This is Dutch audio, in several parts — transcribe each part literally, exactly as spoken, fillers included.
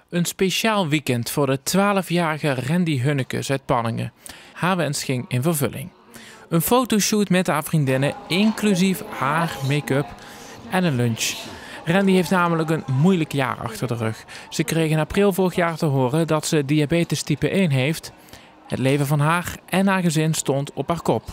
Een speciaal weekend voor de twaalfjarige Randy Hunnekes uit Panningen. Haar wens ging in vervulling. Een fotoshoot met haar vriendinnen, inclusief haar, make-up en een lunch. Randy heeft namelijk een moeilijk jaar achter de rug. Ze kreeg in april vorig jaar te horen dat ze diabetes type één heeft. Het leven van haar en haar gezin stond op haar kop.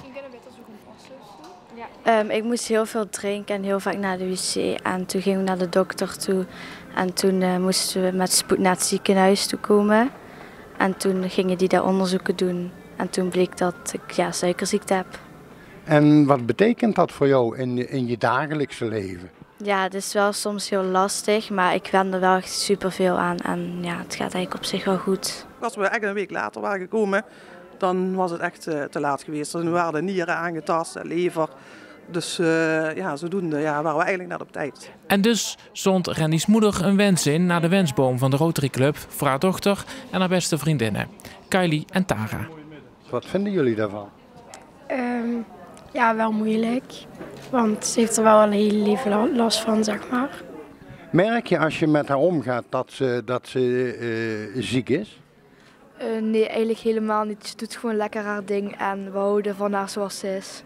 Um, ik moest heel veel drinken en heel vaak naar de wc. En toen gingen we naar de dokter toe. En toen uh, moesten we met spoed naar het ziekenhuis toe komen. En toen gingen die daar onderzoeken doen. En toen bleek dat ik ja, suikerziekte heb. En wat betekent dat voor jou in, in je dagelijkse leven? Ja, het is wel soms heel lastig, maar ik wen er wel echt superveel aan. En ja, het gaat eigenlijk op zich wel goed. Als we echt een week later waren gekomen, dan was het echt uh, te laat geweest. Dan waren de nieren aangetast, lever. Dus uh, ja, zodoende ja, waren we eigenlijk net op tijd. En dus zond Randy's moeder een wens in naar de wensboom van de Rotary Club voor haar dochter en haar beste vriendinnen, Kylie en Tara. Wat vinden jullie daarvan? Um, ja, wel moeilijk. Want ze heeft er wel een hele leven last van, zeg maar. Merk je als je met haar omgaat dat ze, dat ze uh, ziek is? Uh, nee, eigenlijk helemaal niet. Ze doet gewoon lekker haar ding en we houden van haar zoals ze is.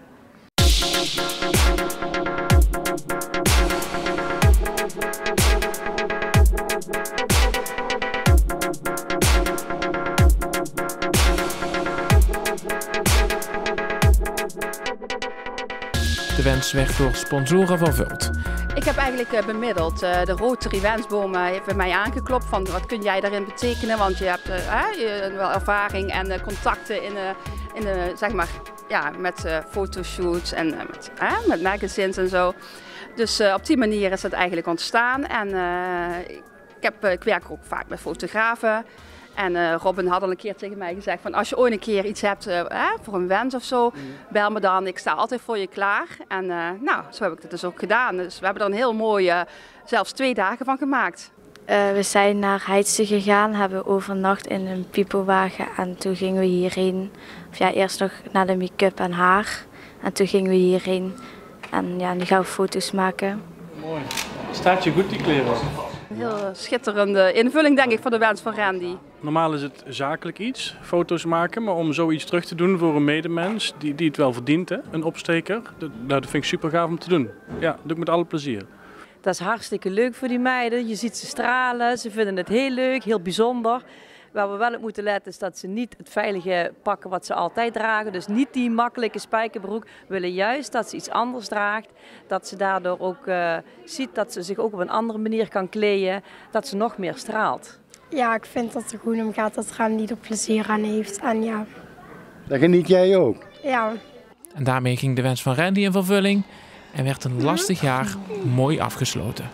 De wens werd door sponsoren vervuld. Ik heb eigenlijk bemiddeld. De Rotary Wensboom heeft bij mij aangeklopt van wat kun jij daarin betekenen. Want je hebt uh, wel ervaring en contacten in, uh, in uh, zeg maar, ja, met uh, fotoshoots en uh, met, uh, met magazines en zo. Dus uh, op die manier is het eigenlijk ontstaan. En uh, ik, heb, ik werk ook vaak met fotografen. En uh, Robin had al een keer tegen mij gezegd van als je ooit een keer iets hebt uh, voor een wens of zo, bel me dan. Ik sta altijd voor je klaar. En uh, nou, zo heb ik het dus ook gedaan. Dus we hebben er een heel mooie, zelfs twee dagen van gemaakt. Uh, we zijn naar Heidse gegaan, hebben overnacht in een pipowagen en toen gingen we hierheen. Of ja, eerst nog naar de make-up en haar. En toen gingen we hierheen. En ja, nu gaan we foto's maken. Mooi. Staat je goed die kleren? Een heel schitterende invulling denk ik voor de wens van Randy. Normaal is het zakelijk iets, foto's maken, maar om zoiets terug te doen voor een medemens die, die het wel verdient, hè? Een opsteker, dat, dat vind ik super gaaf om te doen. Ja, dat doe ik met alle plezier. Dat is hartstikke leuk voor die meiden. Je ziet ze stralen, ze vinden het heel leuk, heel bijzonder. Waar we wel op moeten letten is dat ze niet het veilige pakken wat ze altijd dragen. Dus niet die makkelijke spijkerbroek. We willen juist dat ze iets anders draagt. Dat ze daardoor ook uh, ziet dat ze zich ook op een andere manier kan kleden. Dat ze nog meer straalt. Ja, ik vind dat het er goed om gaat dat Randy er plezier aan heeft. En ja. Dat geniet jij ook? Ja. En daarmee ging de wens van Randy in vervulling en werd een lastig jaar mooi afgesloten.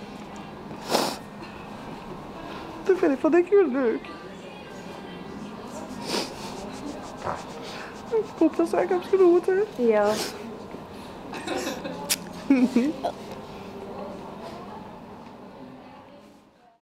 Dat vind ik van denk ik wel leuk. Ik hoop dat ze echt hebt genoten. Ja.